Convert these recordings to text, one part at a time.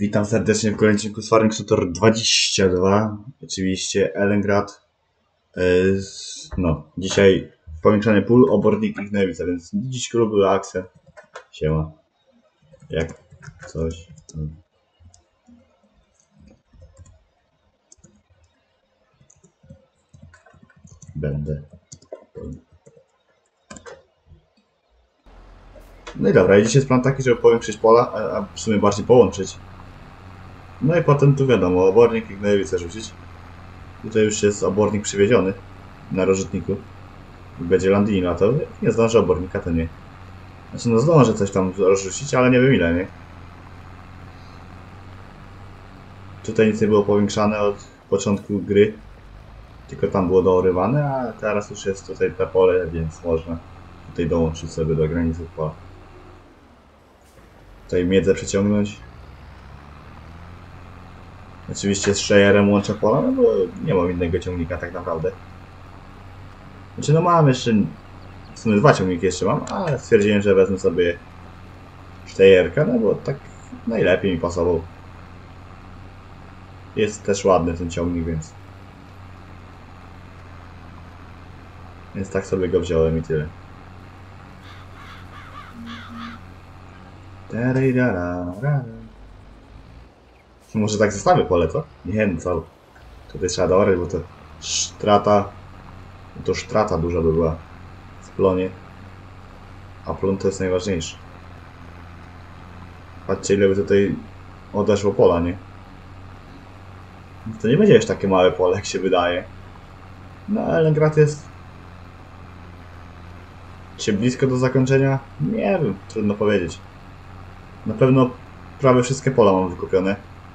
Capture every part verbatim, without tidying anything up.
Witam serdecznie w kolejnym odcinku z Farming Simulator dwadzieścia dwa. Oczywiście Elengrad. Yy, no, dzisiaj powiększanie pól, obornik i gnojowica, więc dziś były akcje. Siema. Jak coś. Hmm. Będę. No i dobra, i dzisiaj jest plan taki, żeby powiększyć pola, a, a w sumie bardziej połączyć. No i potem tu wiadomo, obornik i gnojowicę rzucić. Tutaj już jest obornik przywieziony na rozrzutniku. Będzie Landini latał. Nie zdążę obornika, to nie. Znaczy no zdążę coś tam rozrzucić, ale nie wiem ile, nie? Tutaj nic nie było powiększane od początku gry. Tylko tam było doorywane, a teraz już jest tutaj te pole, więc można tutaj dołączyć sobie do granicy pola. Tutaj miedzę przeciągnąć. Oczywiście z Shayerem łączę pola, no bo nie mam innego ciągnika tak naprawdę. Znaczy no mam jeszcze, w sumie dwa ciągniki jeszcze mam, ale stwierdziłem, że wezmę sobie Shayerka, no bo tak najlepiej mi pasował. Jest też ładny ten ciągnik, więc... Więc tak sobie go wziąłem i tyle. Może tak zostawię pole, co? Nie wiem co. Tutaj trzeba doorać, bo to strata... To strata duża by była w plonie. A plon to jest najważniejszy. Patrzcie ile by tutaj odeszło pola, nie? To nie będzie już takie małe pole, jak się wydaje. No ale Elengrad jest... Czy blisko do zakończenia? Nie wiem, trudno powiedzieć. Na pewno prawie wszystkie pola mam wykupione.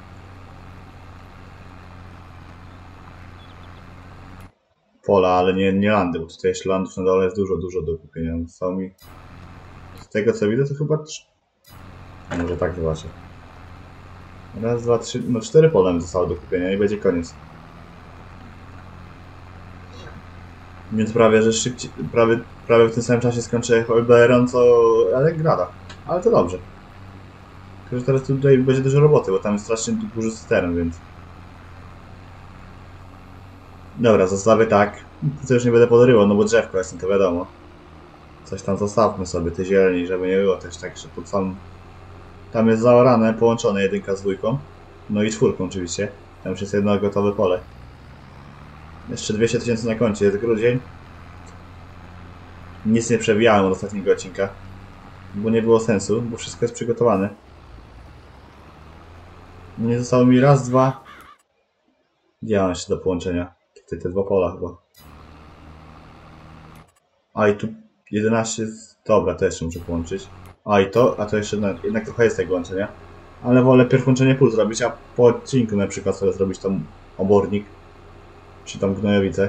Pola, ale nie, nie landy, bo tutaj jeszcze landów na dole jest dużo, dużo do kupienia. Zostało mi... Z tego co widzę to chyba... A może tak zobaczę. Raz, dwa, trzy... No cztery pola mi zostało do kupienia i będzie koniec. Więc prawie, że szybciej... Prawie, prawie w tym samym czasie skończę Holberon co Elengrada. Ale to dobrze. Tylko, że teraz tutaj będzie dużo roboty, bo tam jest strasznie duży teren, więc... Dobra, zostawię tak. To już nie będę podorywał, no bo drzewko jest, no to wiadomo. Coś tam zostawmy sobie, te zieleni, żeby nie było też tak, że pod sam... Tam jest zaorane, połączone jedynka z dwójką. No i czwórką oczywiście. Tam już jest jedno gotowe pole. Jeszcze dwieście tysięcy na koncie, jest grudzień. Nic nie przewijałem od ostatniego odcinka. Bo nie było sensu, bo wszystko jest przygotowane. Nie zostało mi raz, dwa... Gdzie mam jeszcze do połączenia? Tutaj te dwa pola chyba. A i tu jedenaście... Dobra, to jeszcze muszę połączyć. A i to, a to jeszcze jednak, jednak trochę jest tego łączenia. Ale wolę pierw łączenie pól zrobić, a po odcinku na przykład sobie zrobić tam obornik. Czy tam gnojowicę.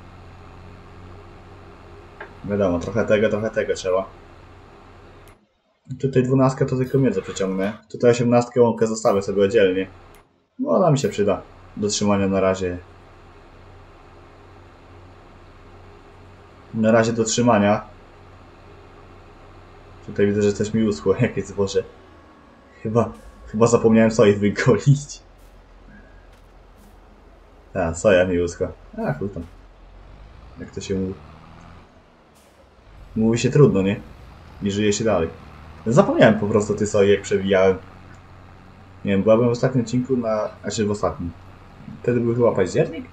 Wiadomo, trochę tego, trochę tego trzeba. Tutaj dwunastkę to tylko miedzę przeciągnę. Tutaj osiemnastkę łąkę zostawię sobie oddzielnie. No ona mi się przyda do trzymania na razie. Na razie do trzymania. Tutaj widzę, że coś mi uschło, jakieś zboże. Chyba, chyba zapomniałem soi wygolić. A, soja mi uschła. A, chuj tam. Jak to się mówi. Mówi się trudno, nie? I żyje się dalej. Zapomniałem po prostu tej soi, jak przewijałem. Nie wiem, byłabym w ostatnim odcinku na... Znaczy w ostatnim. Wtedy był chyba październik?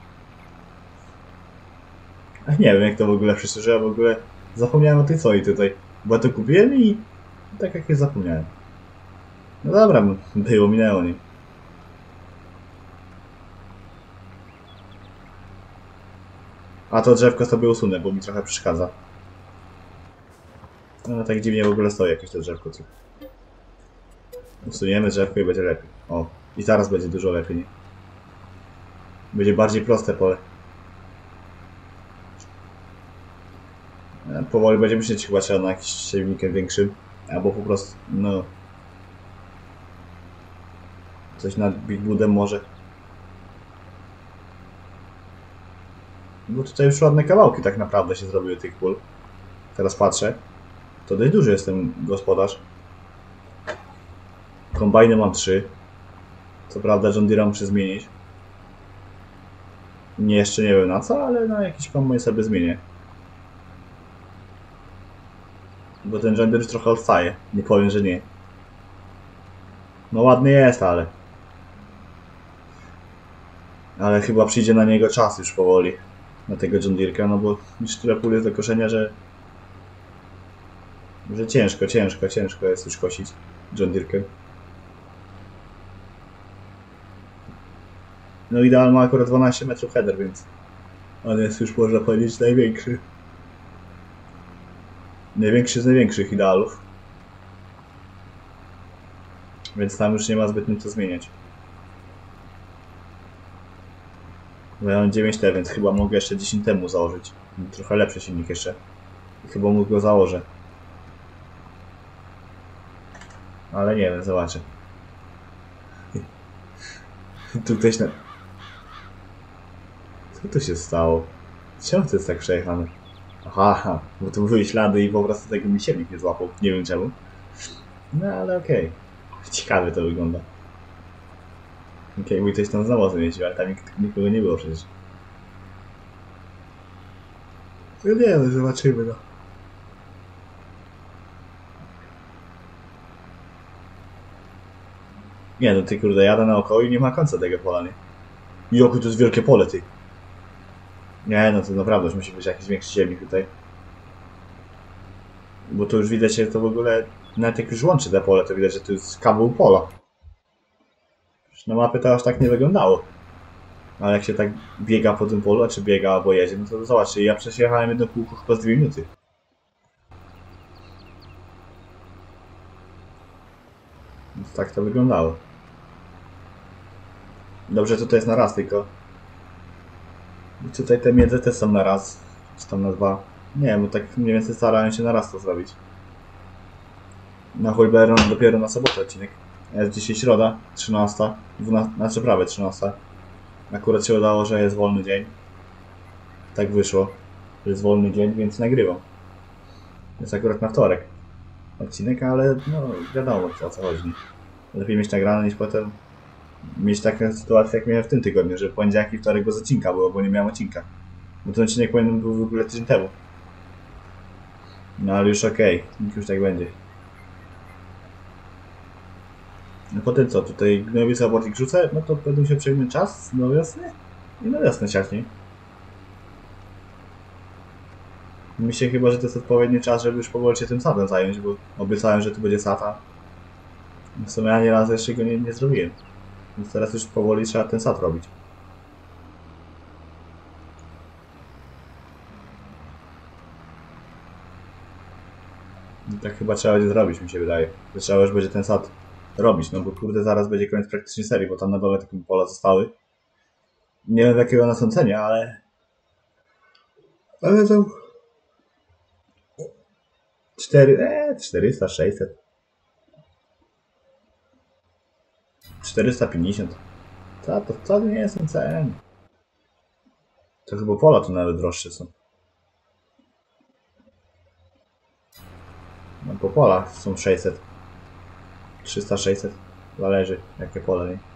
A nie wiem jak to w ogóle przyszło, że ja w ogóle zapomniałem o tej soi tutaj. Bo ja to kupiłem i tak jak je zapomniałem. No dobra, było, minęło, nie? A to drzewko sobie usunę, bo mi trochę przeszkadza. No tak dziwnie w ogóle stoi jakieś to drzewko. Co? Usuniemy drzewko i będzie lepiej. O, i zaraz będzie dużo lepiej, nie? Będzie bardziej proste pole. Powoli będziemy myśleć chyba trzeba na jakimś siewnikiem większym. Albo po prostu, no... Coś nad Big Woodem może. Bo tutaj już ładne kawałki tak naprawdę się zrobiły tych pól. Teraz patrzę. To dość duży jest ten gospodarz. Kombajny mam trzy. Co prawda John Deere muszę zmienić. Nie, jeszcze nie wiem na co, ale na jakiś kombajn sobie zmienię. Bo ten John Deere już trochę odstaje. Nie powiem, że nie. No ładny jest, ale... Ale chyba przyjdzie na niego czas już powoli. Na tego John Deere'ka, no bo już tyle pól jest do koszenia, że... Że ciężko, ciężko, ciężko jest już kosić John Deere'kiem. No ideal ma akurat dwanaście metrów header, więc... On jest już, można powiedzieć, największy. Największy z największych idealów. Więc tam już nie ma zbytnio co zmieniać. Bo ja mam dziewięć T, więc chyba mogę jeszcze dziesięć temu założyć. Trochę lepszy silnik jeszcze. I chyba mógł go założę. Ale nie wiem, zobaczę. Tu ktoś na... Co tu się stało? Czemu to jest tak przejechane? Aha, bo tu były ślady i po prostu tego mi silnik nie złapał. Nie wiem czemu. No ale okej. Okay. Ciekawie to wygląda. Okej, okay, mój ktoś tam znowu zmieścił, ale tam nik nikogo nie było przecież. No nie, no zobaczymy no. Nie no ty kurde, jadę naokoło i nie ma końca tego pola, nie? Joku, to jest wielkie pole, ty. Nie no, to naprawdę już musi być jakiś większy ziemnik tutaj. Bo tu już widać, że to w ogóle, nawet jak już łączy te pole, to widać, że to jest kawał pola. Na mapie to aż tak nie wyglądało. Ale jak się tak biega po tym polu, czy biega albo jedzie, no to zobaczcie, ja przejechałem jedno kółko chyba z dwie minuty. Więc tak to wyglądało. Dobrze, tutaj jest na raz tylko. I tutaj te miedze też są na raz, czy tam na dwa. Nie wiem, bo tak mniej więcej starają się na raz to zrobić. Na Holberon dopiero na sobotę odcinek. Jest dzisiaj środa, trzynasta, dwunasta, znaczy prawie trzynasta. Akurat się udało, że jest wolny dzień. Tak wyszło, że jest wolny dzień, więc nagrywam. Jest akurat na wtorek odcinek, ale no wiadomo o co chodzi. Lepiej mieć nagrane niż potem mieć taką sytuację jak miałem w tym tygodniu, że poniedziałek i wtorek bez odcinka było, bo nie miałem odcinka. Bo ten odcinek powinien był w ogóle tydzień temu. No ale już okej, okay. Już tak będzie. No potem co, tutaj gnojowica abortik rzucę, no to będę się przejmie czas na wiosnę i na wiosnę siać, nie? Myślę chyba, że to jest odpowiedni czas, żeby już powoli się tym sadem zająć, bo obiecałem, że tu będzie sata. W sumie ani razu jeszcze go nie, nie zrobiłem. Więc teraz już powoli trzeba ten sad robić. I tak chyba trzeba będzie zrobić, mi się wydaje. Że trzeba już będzie ten sad robić, no bo kurde zaraz będzie koniec praktycznie serii, bo tam na dole takie pola zostały. Nie wiem jakiego nasącenia, ale... Ale to... cztery... Eee, czterysta, sześćset. czterysta pięćdziesiąt. To, to wcale nie jest cen. To chyba pola tu nawet droższe są. No po polach są sześćset. trzysta, sześćset. Zależy jakie pole, nie?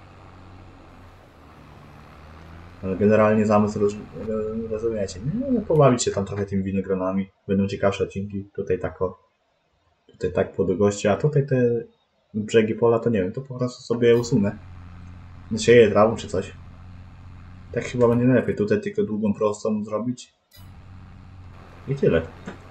Ale generalnie zamysł roz, rozumiecie. No, no, pobawić się tam trochę tymi winogronami. Będą ciekawsze odcinki. Tutaj tak o, tutaj tak po długości, a tutaj te brzegi pola to nie wiem, to po prostu sobie usunę. Sieję trawą czy coś. Tak chyba będzie najlepiej. Tutaj tylko długą prostą zrobić. I tyle.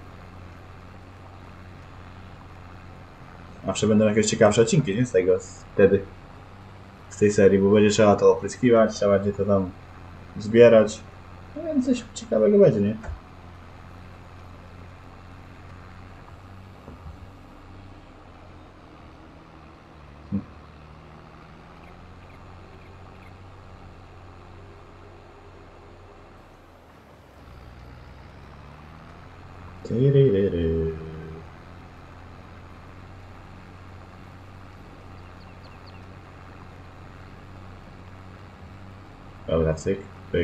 Zawsze będą jakieś ciekawsze odcinki, nie? Z tego, z, wtedy. Z tej serii, bo będzie trzeba to opryskiwać, trzeba będzie to tam zbierać. No więc coś ciekawego będzie, nie? Hm. Tyryryry. Dobra, cyk, pyk.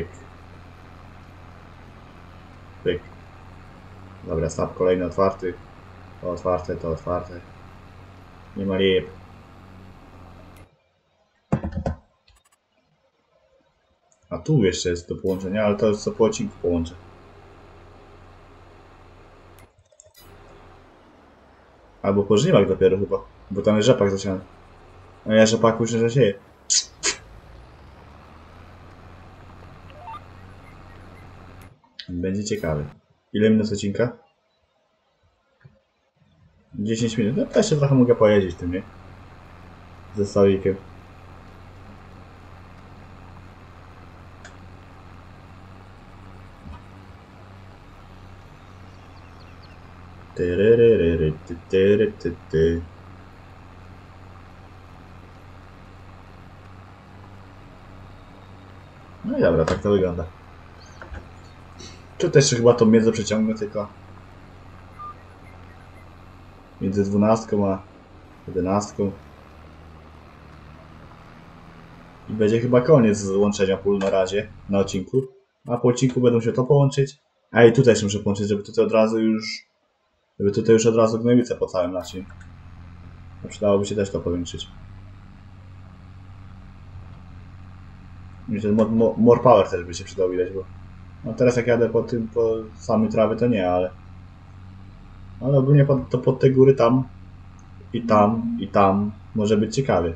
Pyk. Dobra, snap kolejny otwarty. To otwarte, to otwarte. Nie ma lip. A tu jeszcze jest do połączenia, ale to jest co po odcinku połączę. Albo po żniwach dopiero chyba, bo tam jest rzepak zasiany. A ja rzepaku już nie zasieję. Będzie ciekawy. Ile minut odcinka? dziesięć minut. No to jeszcze trochę mogę pojeździć tym, nie? Ze stolikiem. Tyryryryry, ty, tyry, ty, ty. No i dobra, tak to wygląda. Tu też chyba tą miedzę przeciągnę tylko. Między dwunastką a jedenastką. I będzie chyba koniec z łączenia pól na razie, na odcinku. A po odcinku będą się to połączyć. A i tutaj się muszę połączyć, żeby tutaj od razu już... Żeby tutaj już od razu gnojowice po całym lacie. No przydałoby się też to powiększyć. I ten more power też by się przydał widać, bo... No teraz jak jadę po tym, po samej trawy to nie, ale... Ale ogólnie pod, to pod te góry tam i tam i tam może być ciekawie.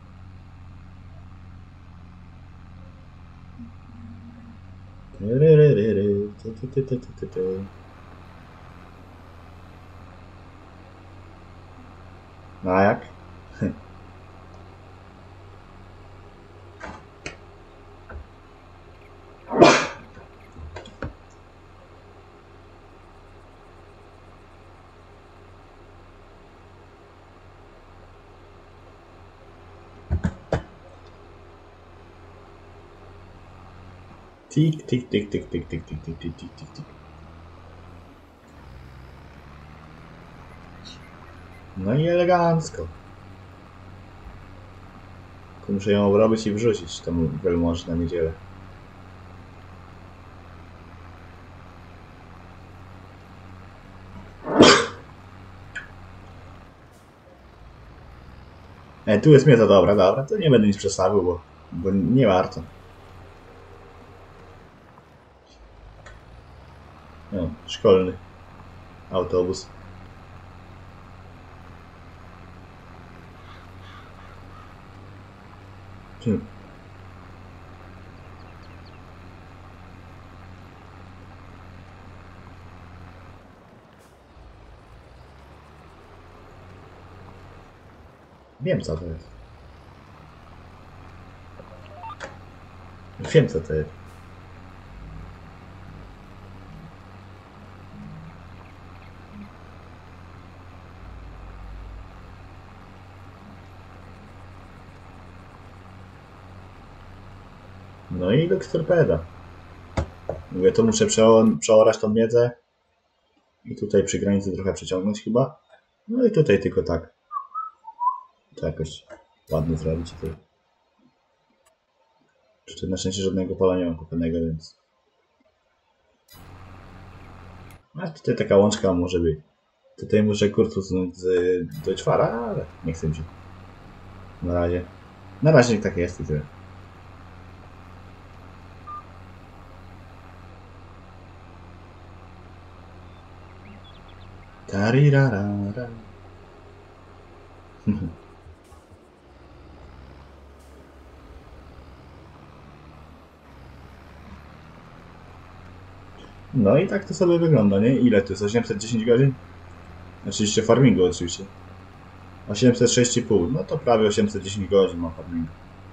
No a jak? Tik, tik, tik, tik, tik, tik, tik, tik, tik, tik, tik, tik. No i elegancko. Tylko muszę ją obrobić i wrzucić temu wielmożny na niedzielę. E, tu jest mięta, dobra, dobra, to nie będę nic przestawił, bo, bo nie warto. No, szkolny autobus. Hmm. Wiem co to jest. Wiem co to jest. No i Lux Torpeda. Mówię, to muszę przeorać tą miedzę. I tutaj przy granicy trochę przeciągnąć chyba. No i tutaj tylko tak. To jakoś ładnie zrobić. Tutaj. Tutaj na szczęście żadnego pola nie mam kupionego, więc... A tutaj taka łączka może być. Tutaj muszę kurtus z Deutschfara, ale nie chcę mi się. Na razie. Na razie tak jest i tyle. Tarirarara. No i tak to sobie wygląda, nie? Ile to jest? osiemset dziesięć godzin? Oczywiście farmingu oczywiście. osiemset sześć i pół. No to prawie osiemset dziesięć godzin mam farmingu.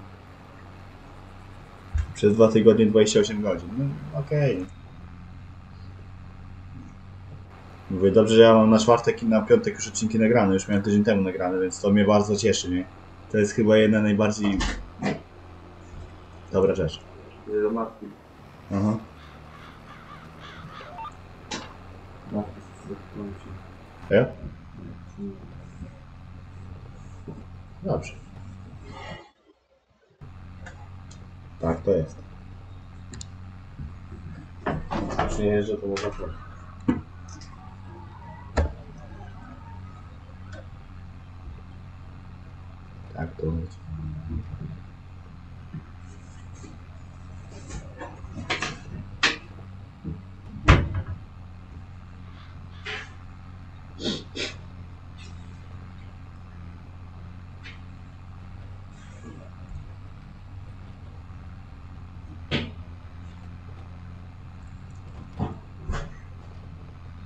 Przez dwa tygodnie dwadzieścia osiem godzin. No okej. Okay. Mówię, dobrze, że ja mam na czwartek i na piątek już odcinki nagrane. Już miałem tydzień temu nagrane, więc to mnie bardzo cieszy, nie? To jest chyba jedna najbardziej... dobra rzecz. Do matki. Aha. Matki z Ja? Dobrze. Tak, to jest. Już nie jeżdżę, to może to. Tak, to jest.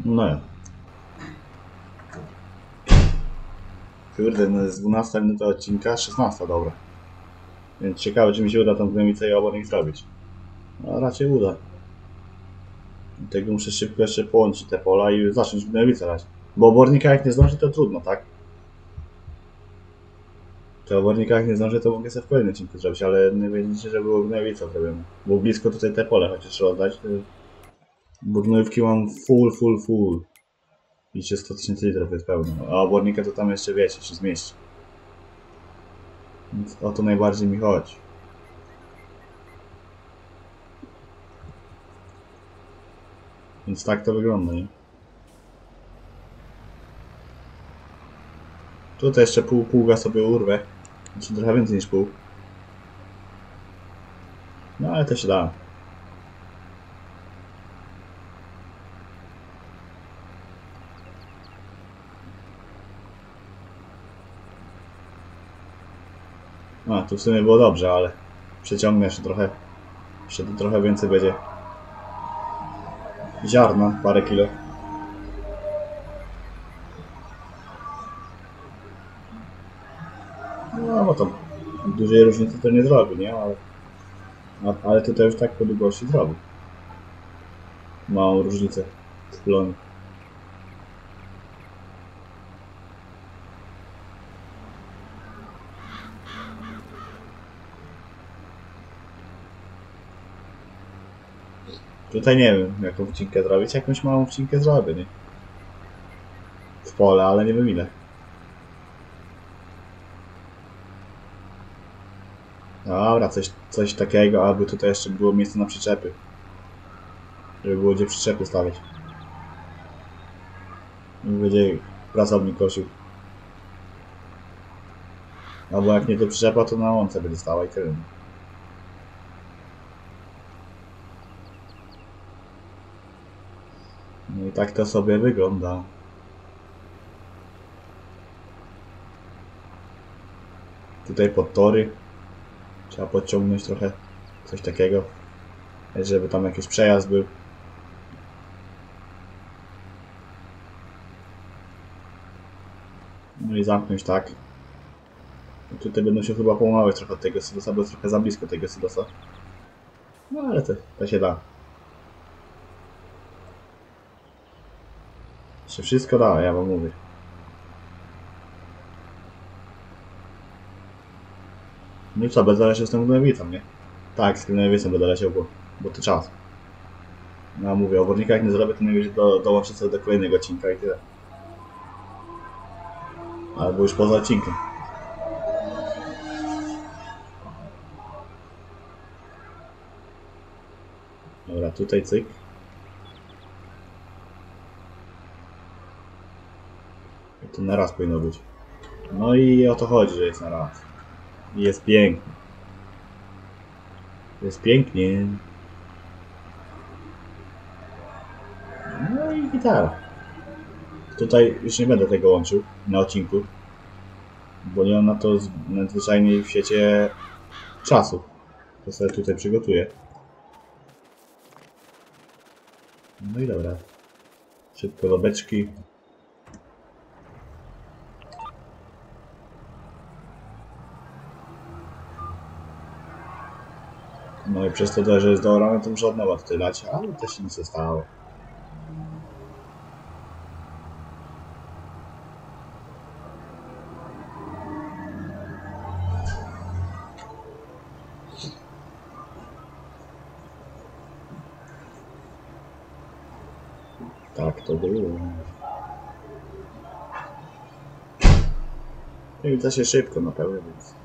No ja. Kurde, no jest dwunasta minuta odcinka, szesnasta, dobra. Więc ciekawe, czy mi się uda tą gnojnicę i obornik zrobić. No raczej uda. Dlatego muszę szybko jeszcze połączyć te pola i zacząć gnojnicę lać. Bo obornika jak nie zdąży, to trudno, tak? To obornika jak nie zdąży, to mogę sobie w kolejnym odcinku zrobić, ale nie wiedzicie, że było gnojnicą zrobione. Bo blisko tutaj te pole chociaż trzeba oddać. Bo gnojówki mam full, full, full. Widzicie, sto tysięcy litrów jest pełno. A obornika to tam jeszcze wiecie, się zmieści. Więc o to najbardziej mi chodzi. Więc tak to wygląda, nie? Tutaj jeszcze pół pługa sobie urwę. Znaczy trochę więcej niż pół. No ale to się da. A, tu w sumie było dobrze, ale przeciągnę jeszcze trochę. Jeszcze trochę więcej będzie. Ziarna, parę kilo. No bo to dużej różnicy to nie zrobi, nie? Ale, ale tutaj już tak po długości zrobi. Małą różnicę w plonie. Tutaj nie wiem, jaką wcinkę zrobić. Jakąś małą wcinkę zrobię, nie? W pole, ale nie wiem ile. Dobra, coś, coś takiego, aby tutaj jeszcze było miejsce na przyczepy. Żeby było gdzie przyczepy stawiać. I będzie pracownik kosił. Albo jak nie to przyczepa, to na łące będzie stała i tyle. No i tak to sobie wygląda. Tutaj pod tory. Trzeba podciągnąć trochę. Coś takiego. Żeby tam jakiś przejazd był. No i zamknąć tak. I tutaj będą się chyba połamały trochę od tego silosa, bo jest trochę za blisko tego silosa. No ale to, to się da. Się wszystko da, ja wam mówię. No i co, będę leciał z tą gnojowicą, nie? Tak, z gnojowicą będę leciał, bo, bo to czas. No mówię, obornika jak nie zrobię, to najwyżej do, dołączę sobie do kolejnego odcinka i tyle. Albo już poza odcinkiem. Dobra, tutaj cyk. To na raz powinno być. No i o to chodzi, że jest na raz. I jest pięknie. Jest pięknie. No i gitara. Tutaj już nie będę tego łączył na odcinku. Bo nie mam na to nadzwyczajnie w świecie czasu. To sobie tutaj przygotuję. No i dobra. Szybko do beczki. No i przez to, że jest doorane, to muszę od nowa tutaj lać, ale to się nic nie stało. Tak to było. I to się szybko napełnia, więc...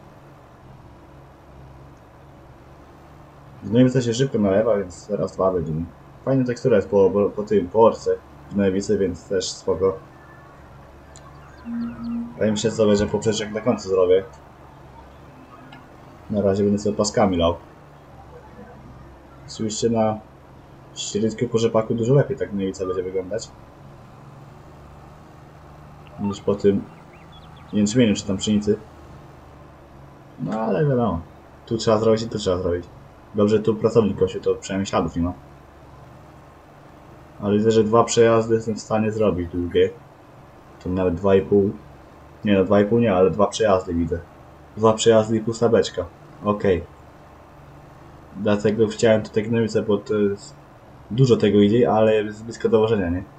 Gnojowica się szybko nalewa, więc raz, dwa będzie. Fajna tekstura jest po, po, po tym, po orce gnojowicy, więc też spoko. Ja myślę sobie, że poprzeczek na końcu zrobię. Na razie będę sobie paskami lał. Oczywiście na ścierysku po rzepaku dużo lepiej tak gnojowica będzie wyglądać. Niż po tym jęczmieniu czy tam pszenicy. No ale wiadomo. Tu trzeba zrobić i tu trzeba zrobić. Dobrze, tu pracownik kosił, to przynajmniej śladów nie ma. Ale widzę, że dwa przejazdy jestem w stanie zrobić długie. To nawet dwa i pół. Nie no, dwa i pół nie, ale dwa przejazdy widzę. Dwa przejazdy i pusta beczka. Okej. Okay. Dlatego chciałem tutaj gnojnicę, bo to jest... Dużo tego idzie, ale jest blisko dołożenia, nie?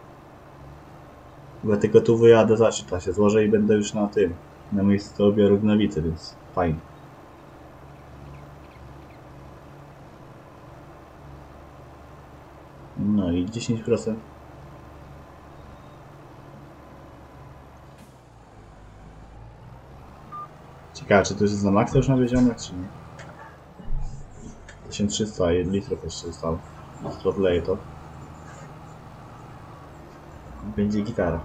Dlatego tu wyjadę, zaczyta się złożę i będę już na tym. Na miejscu odbioru gnowicy, więc fajnie. No i dziesięć procent. Ciekawe, czy to jest na maksa już nawiezione, czy nie? tysiąc trzysta litrów jeszcze zostało. Jutro wleję to. Będzie gitara.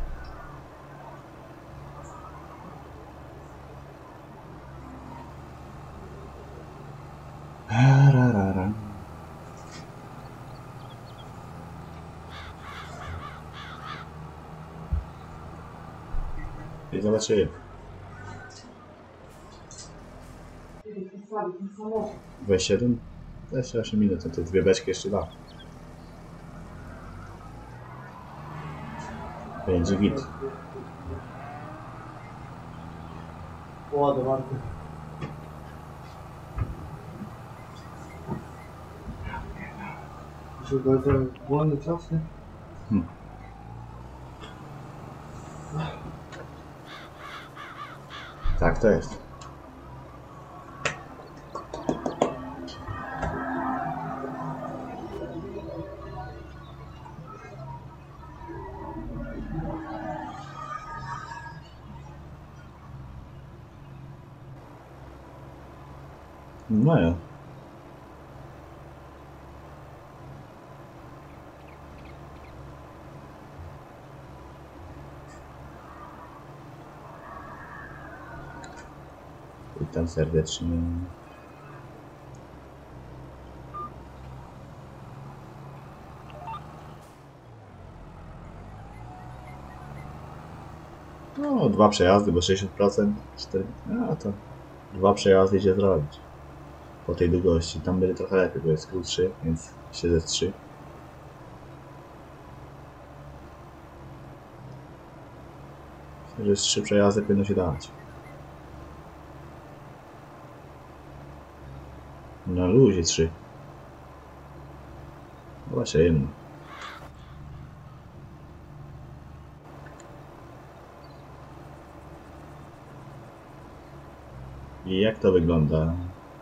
Rarara. I zobaczymy. dwadzieścia siedem? dwadzieścia osiem minut, to te dwie beczki jeszcze da. Będzie git. Ładowarkę. Czy to jest wolny czas, nie? Hmm. Tak to jest. No ja. Witam serdecznie. No, dwa przejazdy, bo sześćdziesiąt procent. cztery... No to dwa przejazdy idzie zrobić. Po tej długości. Tam będzie trochę lepiej, bo jest krótszy, więc siedzę trzy. Myślę, że z trzy przejazdy powinno się dać. Na luzie trzy. Zobaczymy. I jak to wygląda?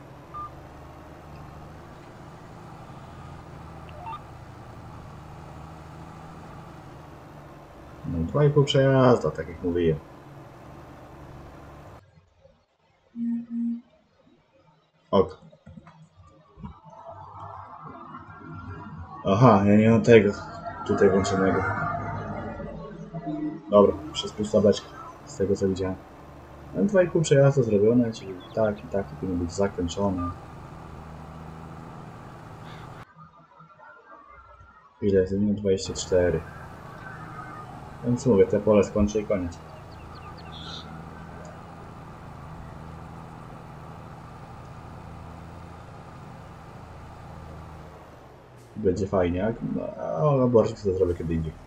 No, dwa i pół przejazda, tak jak mówiłem. Ok. Aha, ja nie mam tego tutaj włączonego. Dobra, przez pusta beczka, z tego co widziałem. No, dwa i pół przejazda zrobione, czyli tak i tak powinno być zakończone. Ile jest? No dwadzieścia cztery. Więc mówię, te pole skończę i koniec. Będzie fajnie, jak? No, a obornik to zrobię kiedy indziej.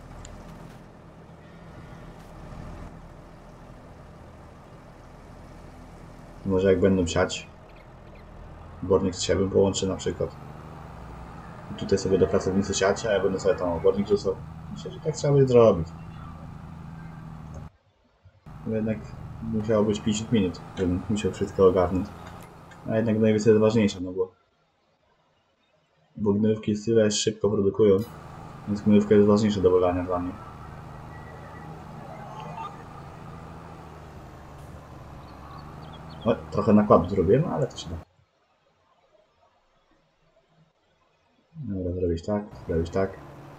Może jak będą siać, obornik z siebie połączę na przykład. I tutaj sobie do pracownicy siać, a ja będę sobie tam obornik rzucał. Myślę, że tak trzeba by zrobić. No jednak musiało być pięćdziesiąt minut, żebym musiał wszystko ogarnąć. A jednak najwięcej jest ważniejsze, no bo... Bo gnojówki tyle szybko produkują, więc gnojówka jest ważniejsza do wylania dla mnie. O, trochę nakładu zrobiłem, ale to się da. Dobra, zrobić tak, zrobić tak.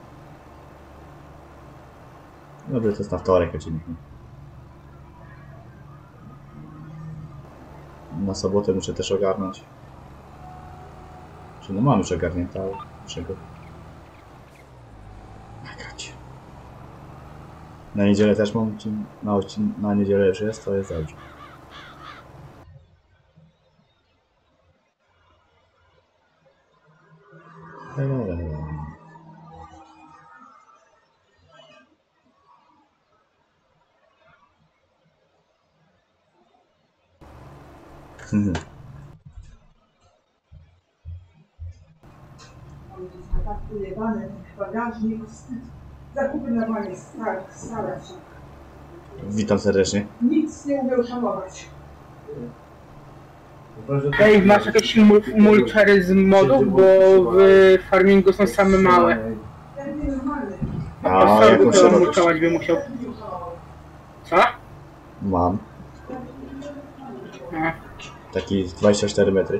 Dobrze, to jest na wtorek odcinek. Na sobotę muszę też ogarnąć. Czy no mam już ogarnięte, ale muszę go nagrać. Na niedzielę też mam odcin na, odcin na niedzielę już jest, to jest dobrze. Mhm. Tak ujebane, bagażnik, wstyd. Zakupy normalnie stale, stale. Witam serdecznie. Nic nie umie uszanować. Ej, masz jakieś mul mulchery z modów, bo w farmingu są same małe. Ten nienormalny. A Sorry, jaką to szerokość? mulczować by musiał. Co? Mam. A. Taki dwadzieścia cztery metry.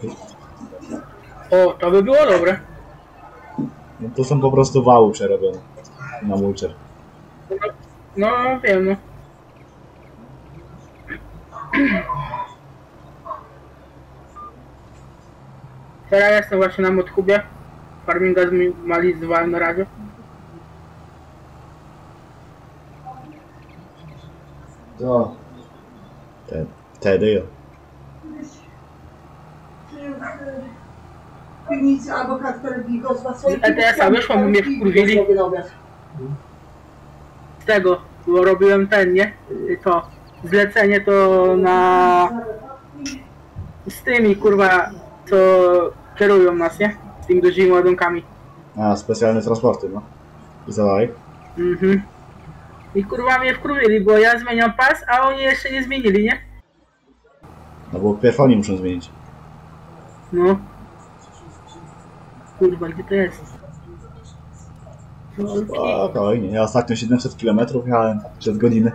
O, to by było dobre. No to są po prostu wały przerobione na mulcher. No, wiem, no. Teraz jestem właśnie na Modhubie. Farminga zminimalizowałem na razie. To. Te, wtedy. W piwnicy adwokat, który bigosła swoje... Z E T S-a wyszło, bo mnie wkurwili. Z tego, bo robiłem ten, nie? To zlecenie to na... z tymi, kurwa, co kierują nas, nie? Z tymi dużymi ładunkami. A, specjalne transporty, no. I co dalej? Mhm. I kurwa mnie wkurwili, bo ja zmieniam pas, a oni jeszcze nie zmienili, nie? No bo pierw oni muszą zmienić. No. Kurwa, gdzie to jest? Spokojnie, ja ostatnio siedemset kilometrów jechałem przez godzinę.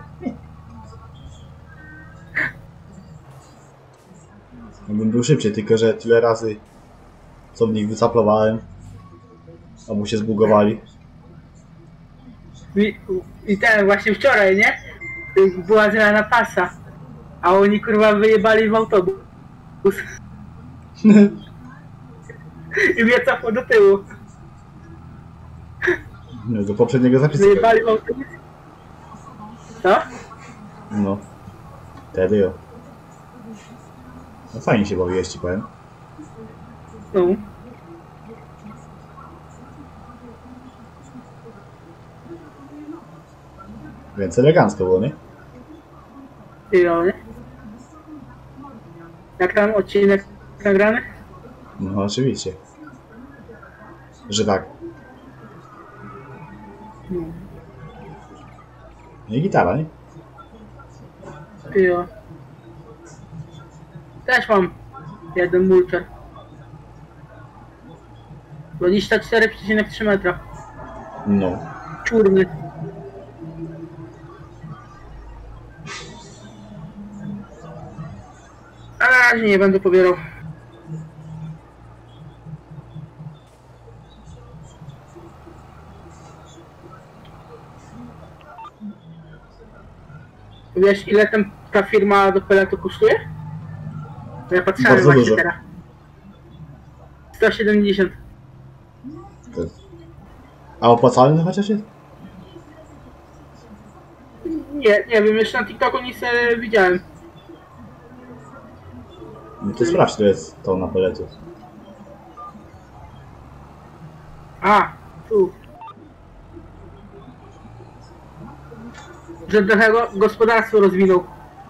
Jakbym był szybciej, tylko że tyle razy co w nich wycaplowałem, albo się zbugowali. I, I ten właśnie wczoraj, nie? Była zmiana pasa, a oni kurwa wyjebali w autobus. I mnie cofło do tyłu. No, do poprzedniego zapisu. Wyjebali w autobus. Co? No. Wtedy jo. No fajnie się bawiłeś, ci powiem. No. Więc elegancko było, nie? I no, nie? Jak tam odcinek nagrany? No oczywiście. Że tak. No. No i gitara, nie? Jo. Też mam jeden mulcher. dwadzieścia cztery przecinek trzy metra. No. Czurny. A na razie nie będę pobierał. Wiesz ile ten, ta firma do peletu kosztuje? Bo ja patrzyłem Bardzo właśnie dużo. teraz. sto siedemdziesiąt. To... A opłacalny chociaż jest? Nie, nie wiem, jeszcze na TikToku nic nie widziałem. No to sprawdź, to jest to na peletu. A, tu. Że trochę go- gospodarstwo rozwinął.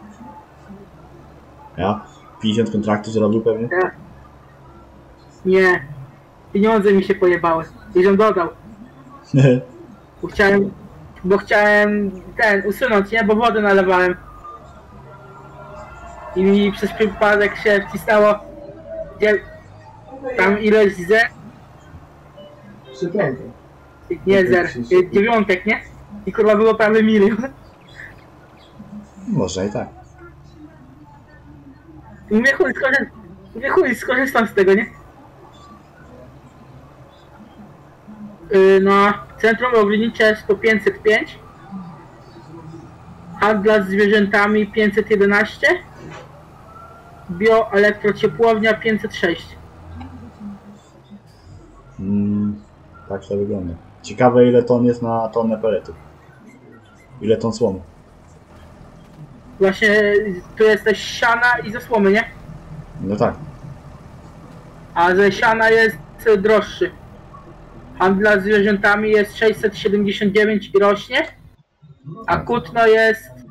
Ja? pięćdziesiąt kontraktów zrobił pewnie? Nie. Nie. Pieniądze mi się pojebały. I żem dodał. Bo chciałem, bo chciałem ten usunąć, nie? Bo wodę nalewałem. I mi przez przypadek się wcisnęło gdzie, tam ileś zer, Przypięte. nie zer, dziewiątek, nie? I kurwa było prawie milion. Można i tak. I mówię chuj, skorzystam, mówię chuj, skorzystam z tego, nie? Yy, na centrum ogrodnicze jest to pięćset pięć. Handlarz z zwierzętami pięćset jedenaście. Bioelektrociepłownia pięćset sześć. Mm, tak to wygląda. Ciekawe ile ton jest na tonę peletu. Ile ton słomy. Właśnie tu jest też siana i ze słomy, nie? No tak. A ze siana jest droższy. Handlarz z zwierzętami jest sześćset siedemdziesiąt dziewięć i rośnie. A kutno jest